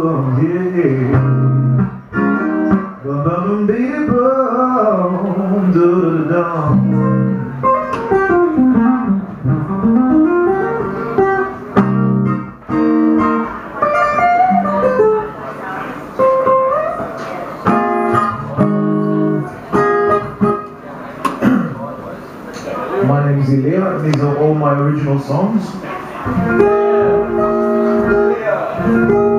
yeah. Ba-ba-bum, bee-bum, do-da-da-dum. My name is Ilya, and these are all my original songs.